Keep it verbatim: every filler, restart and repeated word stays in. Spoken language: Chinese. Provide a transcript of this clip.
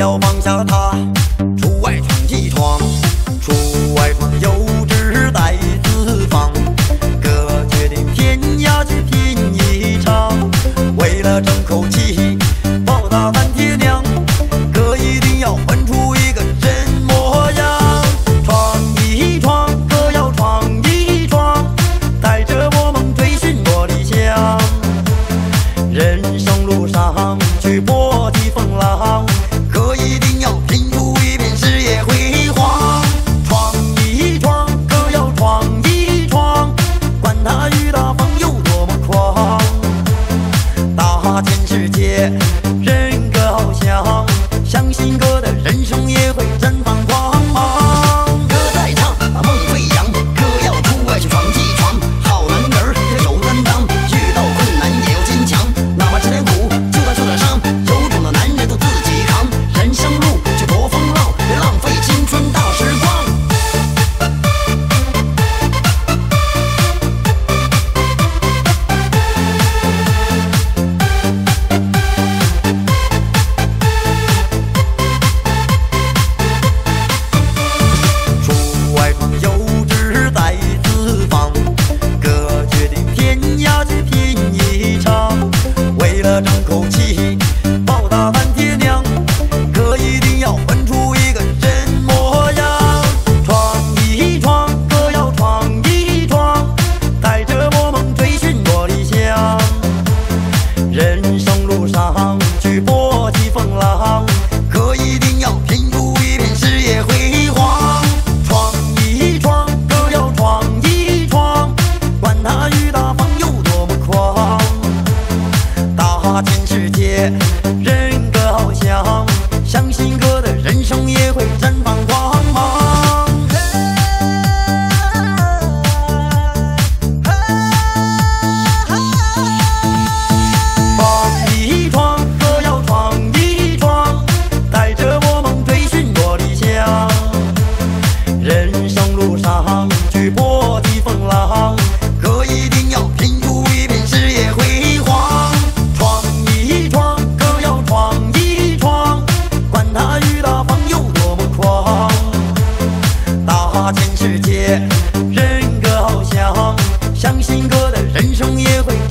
要放下它，出外闯一闯，出外闯有志在四方，哥决定天涯去拼一场，为了争口气，报答三爹娘，哥一定要混出一个真模样。闯一闯，哥要闯一闯，带着我梦追寻我理想，人生路上去搏击风浪，哥一定要拼出一片事业辉煌。闯一闯，哥要闯一闯，管他雨大风有多么狂，大千世界人各翱翔，相信哥的人生也会绽放光芒。 歌在唱，梦飞扬，哥要出外去闯一闯，好男儿要有担当，遇到困难也要坚强，哪怕吃点苦，就算受点伤，有种的男人都自己扛，人生路去搏风浪，别浪费青春大时光。 出外闯有志在四方，哥决定天涯去拼一场，为了争口气，报答三爹娘，哥一定要混出一个真模样。闯一闯，哥要闯一闯，带着我梦追寻我理想，人生路上去搏击风浪，哥一定要拼出一片事业辉煌。闯一闯，哥要闯一闯，管他雨大风有多么狂，大千世界人各翱翔，相信哥的人生也会绽放光芒。闯一闯，哥要闯一闯，带着我梦追寻我理想，人生路上去搏击风浪，哥一定要拼出一片事业辉煌。闯一闯，哥要闯一闯，管他雨大风有多么狂，大千世界人各翱翔，相信哥的人生也会